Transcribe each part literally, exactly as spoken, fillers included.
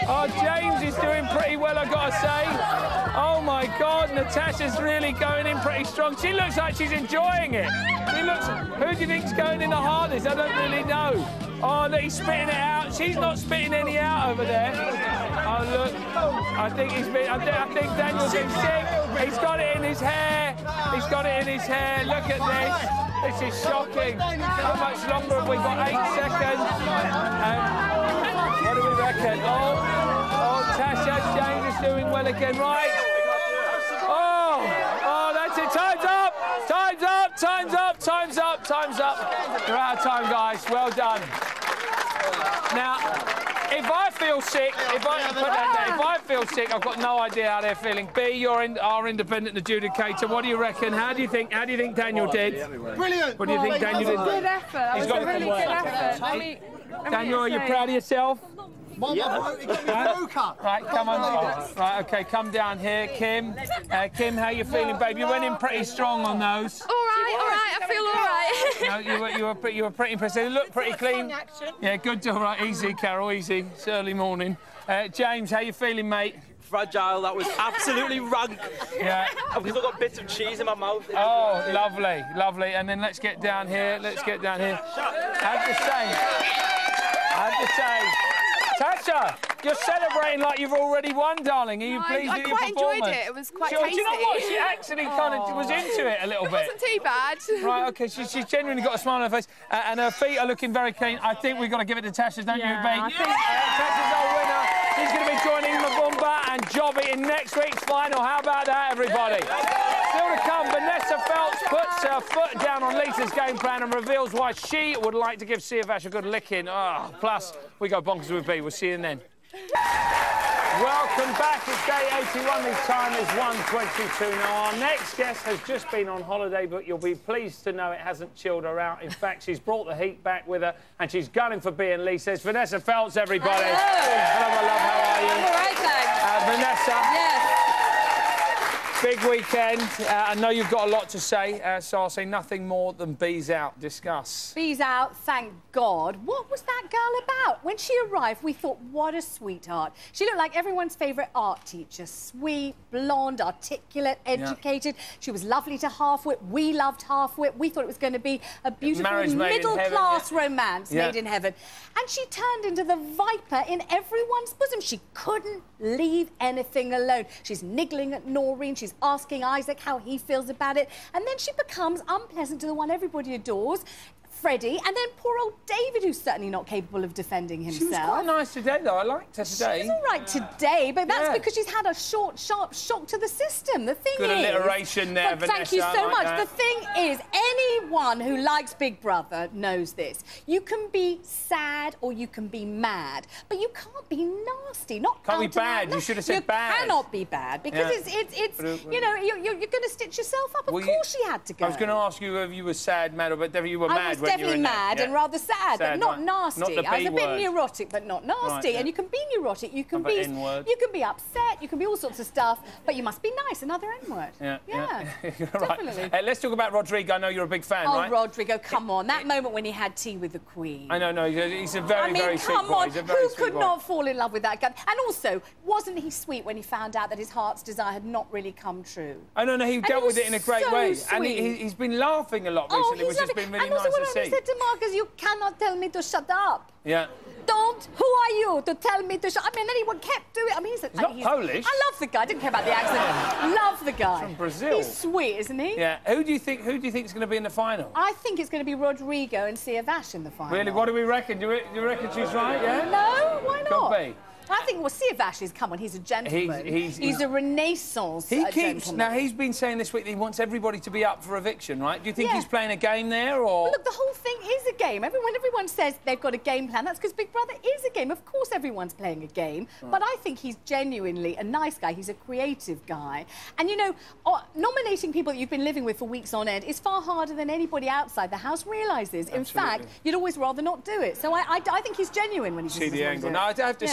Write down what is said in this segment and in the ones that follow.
Oh, James is doing pretty well, I've got to say. Oh, my God, Natasha's really going in pretty strong. She looks like she's enjoying it. She looks... Who do you think's going in the hardest? I don't really know. Oh, look, he's spitting it out. She's not spitting any out over there. Oh, look. I think he's been... I think, I think Daniel's been sick. He's got it in his hair. He's got it in his hair. Look at this. This is shocking. How much longer have we got? Eight seconds. Um, what do we reckon? Oh, oh, Tasha, James is doing well again, right? Oh, oh, that's it. Time's up. Time's up. Time's up. Time's up. Time's up. You're out of time, guys. Well done. Now, if I feel sick, if I put that down, if I feel sick, I've got no idea how they're feeling. B, you're in, our independent adjudicator. What do you reckon? How do you think? How do you think Daniel did? Brilliant. What do you think Daniel did? Good effort. That was a really good effort. I mean, Daniel, are you proud of yourself? Yeah. Right, come on. Oh, right, OK, come down here, Kim. Uh, Kim, how you feeling, babe? You went in pretty strong on those. all right, all right. I feel all right. No, you were, you were, pretty, you were pretty impressed. They look pretty clean. Yeah, good. All right, easy, Carol, easy. It's early morning. Uh, James, how you feeling, mate? Fragile. That was absolutely rank. Yeah. I've still got bits of cheese in my mouth. Oh, lovely, lovely. And then let's get down here. Let's get down here. I have to say, I have to say, Tasha, you're celebrating like you've already won, darling. Are you No, pleased I, I with your quite performance? enjoyed it. It was quite Sure, tasty. do you know what? She actually kind of was into it a little It bit. wasn't too bad. Right, OK, she, she's genuinely got a smile on her face. Uh, and her feet are looking very clean. I think we've got to give it to Tasha, don't Yeah, you, babe? I think- Uh, Tasha's our winner. She's going to be joining Mabumba and Jobby in next week's final. How about that, everybody? Still to come, Vanessa Feltz puts her foot down on Lisa's game plan and reveals why she would like to give Siavash a good licking. Oh, plus, we go bonkers with B. We'll see you then. Welcome back. It's day eighty-one. The time is one twenty-two. Now, our next guest has just been on holiday, but you'll be pleased to know it hasn't chilled her out. In fact, she's brought the heat back with her, and she's gunning for B and Lisa. It's Vanessa Feltz, everybody. Hello. Hello, my love. How are you? I'm all right, thanks. Uh, Vanessa. Yes. Big weekend. Uh, I know you've got a lot to say, uh, so I'll say nothing more than B's out. Discuss. Bee's out, thank God. What was that girl about? When she arrived, we thought, what a sweetheart. She looked like everyone's favourite art teacher. Sweet, blonde, articulate, educated. Yeah. She was lovely to Half-Wit. We loved Half-Wit. We thought it was going to be a beautiful middle-class yeah. romance yeah. made in heaven. And she turned into the viper in everyone's bosom. She couldn't leave anything alone. She's niggling at Noreen. She's asking Isaac how he feels about it. And then she becomes unpleasant to the one everybody adores, Freddie, and then poor old David, who's certainly not capable of defending himself. She was quite nice today, though. I liked her today. She was all right today, but that's yeah. because she's had a short, sharp shock to the system. The thing Good is... Good alliteration there, but Vanessa. Thank you so like much. that. The thing is, anyone who likes Big Brother knows this. You can be sad or you can be mad, but you can't be nasty. Not Can't be out bad. and out. You should have said you bad. You cannot be bad because Yeah. it's, it's, it's But, uh, you know, you're, you're, you're going to stitch yourself up. Of Well, course you- she had to go. I was going to ask you whether you were sad, mad, or but definitely you were I mad was when you were definitely in there. mad Yeah. and rather sad, but Sad, not right. nasty. Not the I was B a bit word. neurotic, but not nasty. Right, yeah. And you can be neurotic, you can How about be N-word? you can be upset, you can be all sorts of stuff, but you must be nice. Another N-word. Yeah, yeah, yeah. definitely. Right. Uh, let's talk about Rodrigo. I know you're a big fan, Oh, right? Rodrigo, come on! That moment when he had tea with the Queen. I know, no, he's a very, I mean, very sweet come boy. on! He's a very Who sweet could boy. not fall in love with that guy? And also, wasn't he sweet when he found out that his heart's desire had not really come true? I know, no, he And dealt he with was it in a great so way, sweet. and he, he, he's been laughing a lot Oh, recently, he's which has lovely. been really and also, nice when to I see. said to Marcus, you cannot tell me to shut up. Yeah. Don't. Who are you to tell me to shut? I mean, anyone kept doing it. I mean, he's, He's not Polish. I love the guy. I didn't care about the accent. Love the guy. From Brazil. He's sweet, isn't he? Yeah. Who do you think? Who do you think is going to be in the final? I think it's going to be Rodrigo and Siavash in the final. Really? What do we reckon? Do you, do you reckon she's right? Yeah. No, why not? Could be. I think, well, Siavash is, come on, he's a gentleman. He's- he's- he's a renaissance He uh, keeps. gentleman. Now he's been saying this week that he wants everybody to be up for eviction, right? Do you think Yeah. he's playing a game there, or? Well, look, the whole thing is a game. Everyone, everyone says they've got a game plan. That's because Big Brother is a game. Of course, everyone's playing a game. Right. But I think he's genuinely a nice guy. He's a creative guy. And, you know, uh, nominating people that you've been living with for weeks on end is far harder than anybody outside the house realises. In Absolutely. fact, you'd always rather not do it. So I, I, I think he's genuine when he See says the he angle. doesn't No, wanna do I it. have to Yeah. say with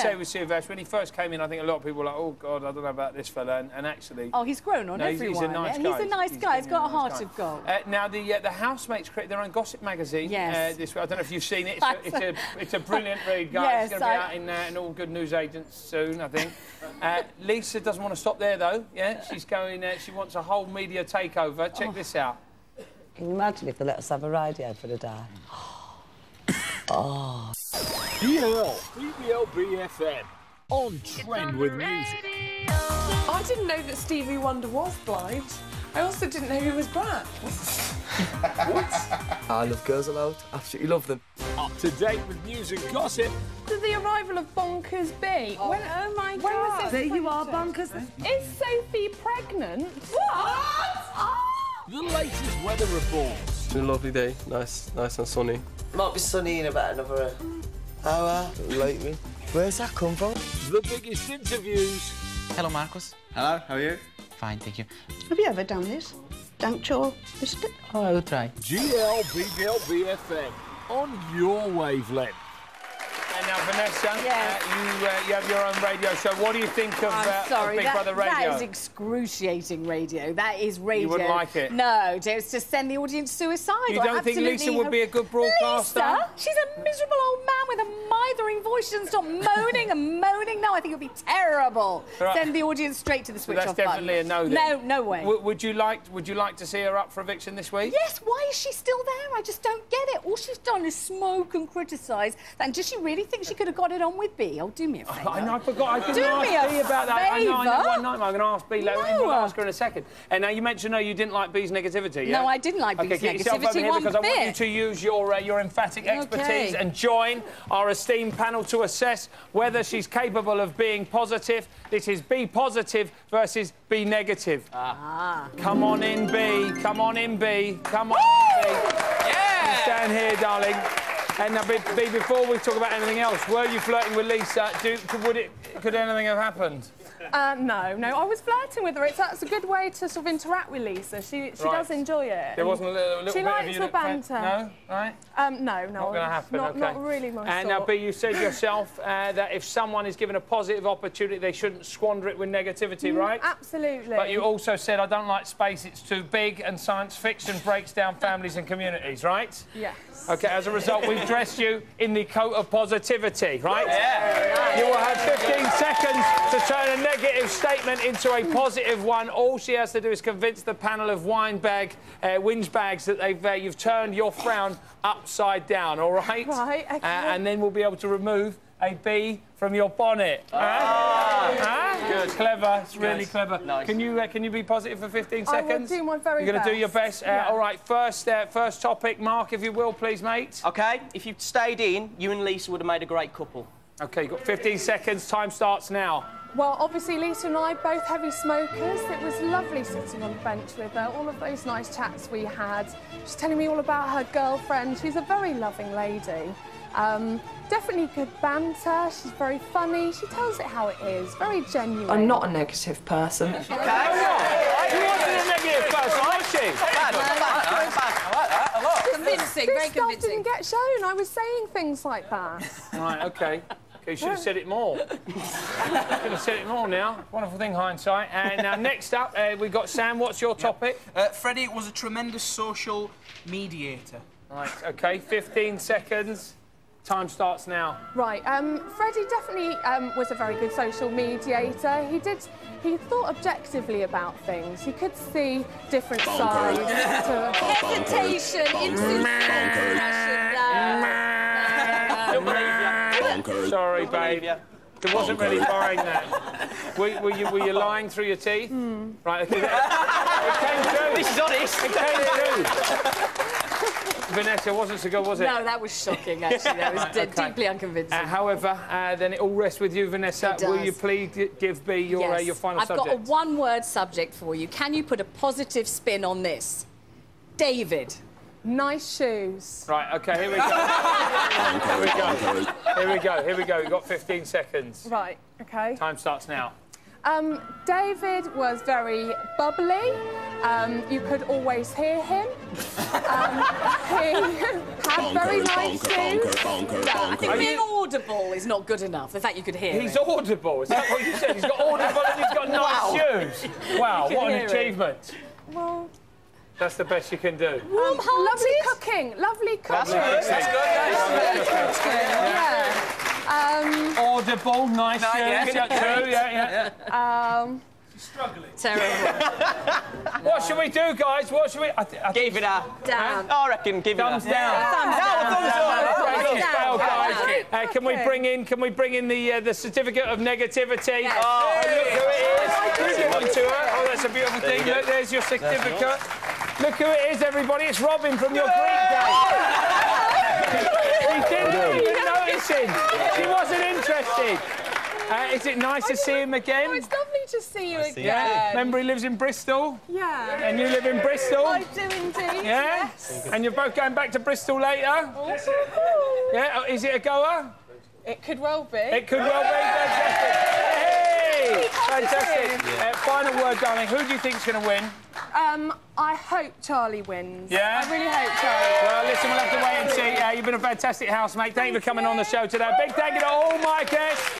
with us. When he first came in, I think a lot of people were like, oh, God, I don't know about this fella. And, and actually... Oh, he's grown on no, he's, everyone. he's a nice yeah? guy. He's a nice he's, guy. He's, he's got a heart nice of gold. Uh, now, the uh, the housemates create their own gossip magazine. Yes. Uh, this, I don't know if you've seen it. It's, a, it's, a, it's a brilliant read, guys. Yes, it's going to be I... out in, uh, in all good newsagents soon, I think. uh, Lisa doesn't want to stop there, though. Yeah, she's going... Uh, she wants a whole media takeover. Check oh. this out. Can you imagine if they let us have a radio for the day? Oh. B L B B L B F M. On trend with music. I didn't know that Stevie Wonder was blind. I also didn't know he was black. What? I love Girls Aloud. Absolutely love them. Up to date with news and gossip. Did the arrival of Bonkers be? Oh, when, oh my when God. Was There this you are, Bonkers. Is Sophie pregnant? What? The latest weather reports. It's been a lovely day. Nice, nice and sunny. Might be sunny in about another hour. Lately. Where's that come from? The biggest interviews. Hello, Marcus. Hello, how are you? Fine, thank you. Have you ever done this? Dunked your biscuit? Oh, I will try. G L B B L B F M. On your wavelength. And now, Vanessa, yes. uh, you, uh, you have your own radio show. What do you think of, I'm uh, sorry, of Big that, Brother Radio? That is excruciating radio. That is radio. You wouldn't like it? No, it's just send the audience suicide. You don't think Lisa would be a good broadcaster? Lisa? She's a miserable old man with a mithering voice. She doesn't stop moaning and moaning. No, I think it would be terrible. Right. Send the audience straight to the switch So that's off definitely button. a no, then? No, no way. W would you like Would you like to see her up for eviction this week? Yes, why is she still there? I just don't get it. All she's done is smoke and criticise. And does she really think she could have got it on with B? Oh, do me a favour. I know, I forgot. I didn't Do ask me a B about that. I know, I know. favour? One night, I'm going to ask B later. No. We'll ask her in a second. And now you mentioned, no, you didn't like B's negativity, yeah? No, I didn't like okay, B's get yourself over negativity here one because I want you bit. to use your, uh, your emphatic expertise Okay. and join our esteemed panel to assess whether she's capable of being positive. This is B positive versus B negative. Ah. Come on in, B. Come on in, B. Come on in, B. Yeah! You stand here, darling. And now, B, B, before we talk about anything else, were you flirting with Lisa? Do, would it, could anything have happened? Uh, no, no, I was flirting with her. It's that's a good way to sort of interact with Lisa. She she Right. does enjoy it. There wasn't a little, a little She bit likes of you the that- banter. No, right? Um, no, no. Not going to happen. Not, okay. not really my And sort. now, B, you said yourself uh, that if someone is given a positive opportunity, they shouldn't squander it with negativity, Mm, right? Absolutely. But you also said, I don't like space, it's too big, and science fiction breaks down families and communities, right? Yes. OK, as a result, we've dressed you in the coat of positivity, right? Yeah. You will have fifteen seconds to turn a negative statement into a positive one. All she has to do is convince the panel of wine bag, uh, whinge bags that they've, uh, you've turned your frown upside down, all right? Right, OK. Uh, and then we'll be able to remove a B from your bonnet. Ah. Huh? Huh? Good. Clever. It's really Nice. clever. Nice. Can you uh, can you be positive for fifteen I will seconds? do my very You're going to do your best. best. Uh, Yeah. All right. First uh, first topic, Mark, if you will, please, mate. OK, if you'd stayed in, you and Lisa would have made a great couple. OK, you've got fifteen seconds. Time starts now. Well, obviously, Lisa and I, both heavy smokers. It was lovely sitting on the bench with her. All of those nice chats we had. She's telling me all about her girlfriend. She's a very loving lady. Um, definitely good banter. She's very funny. She tells it how it is. Very genuine. I'm not a negative person. OK. You wasn't a negative person, was she? Bad, bad, bad, bad. I like that a lot. Convincing, very convincing. This stuff didn't get shown. I was saying things like that. Right, OK. OK, you should have said it more. Should have said it more now. Wonderful thing, hindsight. And now, next up, uh, we've got Sam. What's your topic? Uh, Freddie was a tremendous social mediator. Right, OK, fifteen seconds. Time starts now. Right, um, Freddie definitely um, was a very good social mediator. He did, he thought objectively about things. He could see different sides to... Hesitation, insincere expression. Sorry, babe. It wasn't really buying that. Were, were, you, were you lying through your teeth? Mm. Right, OK. It came through. This is honest. It came through. Vanessa, wasn't so good, was it? No, that was shocking, actually. That was Right, de okay. deeply unconvincing. Uh, however, uh, then it all rests with you, Vanessa. It does. Will you please g- give B your, yes. uh, your final I've subject? got a one-word subject for you. Can you put a positive spin on this? David. Nice shoes. Right, OK, here we go. Here we go. Here we go, here we go. We've got fifteen seconds. Right, OK. Time starts now. Um, David was very bubbly. Um, you could always hear him. Um, he had very nice shoes. No, I think being audible is not good enough. The fact you could hear He's him. audible. Is that what you said? He's got audible and he's got nice Wow. shoes. Wow, You what can an hear achievement. Well, That's the best you can do. um, lovely cooking. Lovely cooking. That's good. That's good. Lovely cooking. Yeah. Um, Audible, nice No, shoes. yeah. Yeah, true, yeah, yeah. um, Terrible. What should we do, guys? What should we... I th I Give it a... Down. I reckon give Thumbs it a... down. Thumbs down. Thumbs up. Great down. spell, guys. Down. Uh, can we bring in? Can we bring in the uh, the certificate of negativity? Yes. Oh, look who it is. Give one to her. Oh, that's a beautiful There thing. you go. Look, there's your certificate. Look who it is, everybody. It's Robin from your Greek day. She didn't even notice him. She wasn't interested. Uh, is it nice to see him again? oh, it's lovely to see you again. Yeah. Remember, he lives in Bristol, Yeah. and you live in Bristol. I do indeed. Yeah. Yes. And you're both going back to Bristol later. Yeah. Oh, is it a goer? It could well be. It could well be. Fantastic. Hey! Fantastic. Uh, final word, darling. Who do you think's going to win? Um, I hope Charlie wins. Yeah? I really hope Charlie. Well, listen, we'll have to wait and see. Uh, you've been a fantastic housemate. Thank you for coming on the show today. Big thank you to all my guests.